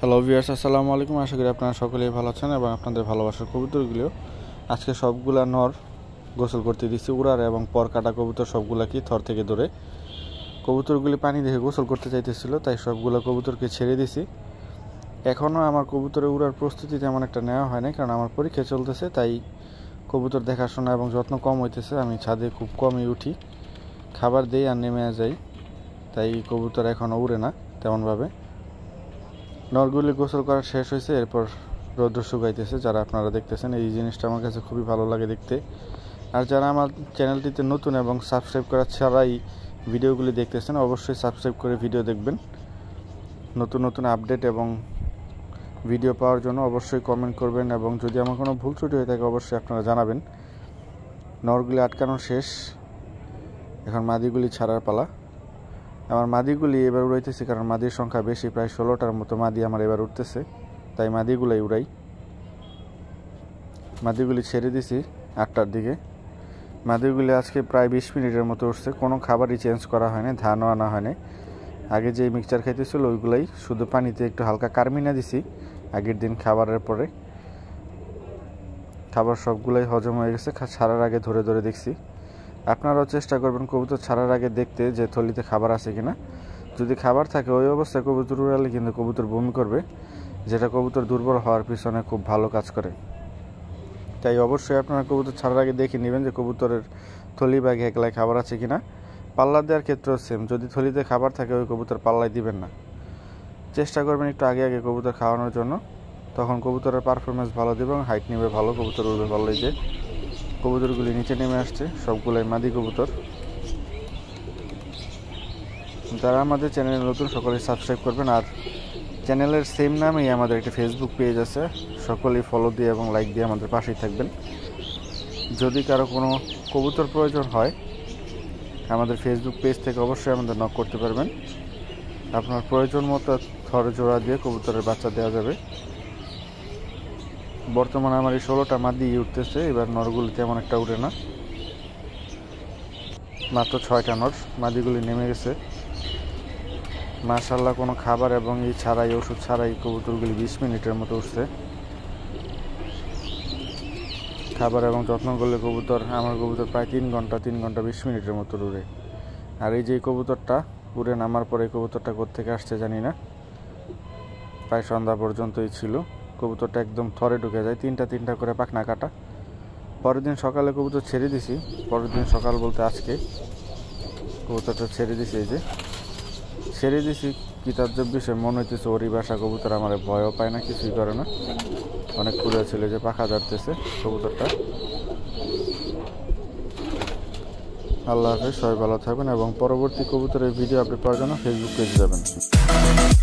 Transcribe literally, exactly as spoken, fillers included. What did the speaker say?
Hello viewers, আসসালামু আলাইকুম। আশা করি আপনারা সকলেই ভালো আছেন এবং আপনাদের ভালোবাসার কবুতরগুলো আজকে সবগুলা নর গোসল করতে দিচ্ছি। উড়ার এবং পর কাটা কবুতর সবগুলাকে থর থেকে ধরে কবুতরগুলি পানি দেখে গোসল করতে চাইতেছিল, তাই সবগুলো কবুতরকে ছেড়ে দিছি। এখনও আমার কবুতরে উড়ার প্রস্তুতি তেমন একটা নেওয়া হয়নি, কারণ আমার পরীক্ষা চলতেছে, তাই কবুতর দেখাশোনা এবং যত্ন কম হইতেছে। আমি ছাদে খুব কমই উঠি, খাবার দিই আর নেমে যাই, তাই কবুতর এখনও উড়ে না তেমনভাবে। নরগুলি গোসল করা শেষ হয়েছে, এরপর রৌদ্র শুকাইতেছে। যারা আপনারা দেখতেছেন, এই জিনিসটা আমার কাছে খুবই ভালো লাগে দেখতে। আর যারা আমার চ্যানেলটিতে নতুন এবং সাবস্ক্রাইব করা ছাড়াই ভিডিওগুলি দেখতেছেন, অবশ্যই সাবস্ক্রাইব করে ভিডিও দেখবেন। নতুন নতুন আপডেট এবং ভিডিও পাওয়ার জন্য অবশ্যই কমেন্ট করবেন, এবং যদি আমার কোনো ভুল ত্রুটি হয়ে থাকে অবশ্যই আপনারা জানাবেন। নরগুলি আটকানো শেষ, এখন মাদিগুলি ছাড়ার পালা। আমার মাদিগুলি এবার উড়াইতেছি, কারণ মাদির সংখ্যা বেশি, প্রায় ষোলোটার মতো মাদি আমার এবার উঠতেছে, তাই মাদিগুলাই উড়াই। মাদিগুলি ছেড়ে দিছি আটটার দিকে। মাদিগুলি আজকে প্রায় বিশ মিনিটের মতো উঠছে, কোনো খাবারই চেঞ্জ করা হয়নি, ধানও আনা হয়নি। আগে যে মিক্সচার খাইতেছিল ওইগুলাই, শুধু পানিতে একটু হালকা কার্মিনা দিছি আগের দিন খাবারের পরে। খাবার সবগুলাই হজম হয়ে গেছে, ছাড়ার আগে ধরে ধরে দেখছি। আপনারাও চেষ্টা করবেন কবুতর ছাড়ার আগে দেখতে যে থলিতে খাবার আছে কিনা। যদি খাবার থাকে ওই অবস্থায় কবুতর উড়ালে কিন্তু কবুতর বমি করবে, যেটা কবুতর দুর্বল হওয়ার পিছনে খুব ভালো কাজ করে। তাই অবশ্যই আপনারা কবুতর ছাড়ার আগে দেখে নেবেন যে কবুতরের থলি বা ঘেকলায় খাবার আছে কিনা। পাল্লা দেওয়ার ক্ষেত্রেও সেম, যদি থলিতে খাবার থাকে ওই কবুতর পাল্লায় দিবেন না। চেষ্টা করবেন একটু আগে আগে কবুতর খাওয়ানোর জন্য, তখন কবুতরের পারফরমেন্স ভালো দেবে এবং হাইট নেবে ভালো, কবুতর উড়বে ভালো। এই যে কবুতরগুলি নিচে নেমে আসছে, সবগুলাই মাদি কবুতর। যারা আমাদের চ্যানেলে নতুন সকলেই সাবস্ক্রাইব করবেন, আর চ্যানেলের সেম নামেই আমাদের একটা ফেসবুক পেজ আছে, সকলেই ফলো দিয়ে এবং লাইক দিয়ে আমাদের পাশেই থাকবেন। যদি কারো কোনো কবুতর প্রয়োজন হয় আমাদের ফেসবুক পেজ থেকে অবশ্যই আমাদের নক করতে পারবেন। আপনার প্রয়োজন মতো থর জোড়া দিয়ে কবুতরের বাচ্চা দেওয়া যাবে। বর্তমানে আমার এই ষোলোটা মাদি উঠতেছে, এবার নরগুলি তেমন একটা উঠে না, মাত্র ছয়টা নর। মাদিগুলি নেমে গেছে মাশাআল্লাহ, কোনো খাবার এবং এই ছাড়াই, ওষুধ ছাড়াই কবুতরগুলি বিশ মিনিটের মতো উঠছে। খাবার এবং যত্ন করলে কবুতর, আমার কবুতর প্রায় তিন ঘন্টা তিন ঘন্টা বিশ মিনিটের মতো উড়ে। আর এই যে কবুতরটা উড়ে নামার পরে কবুতরটা কোত্থেকে আসছে জানি না, প্রায় সন্ধ্যা পর্যন্তই ছিল। কবুতরটা একদম থরে ঢুকে যায়, তিনটা তিনটা করে পাখনা কাটা। পরের দিন সকালে কবুতর ছেড়ে দিছি, পরের দিন সকাল বলতে আজকে কবুতরটা ছেড়ে দিছি। এই যে ছেড়ে দিছি, কি তাজ্জব বিষয়, মনে হইতেছে ওরই বাসা। কবুতর আমার ভয়ও পায় না, কিছুই করে না, অনেক খুলে ছিল যে পাখা ধরতেছে কবুতরটা। আল্লাহ হাফেজ, সবাই ভালো থাকবেন এবং পরবর্তী কবুতরের ভিডিও আপনি পাওয়ার জন্য ফেসবুক পেজে যাবেন।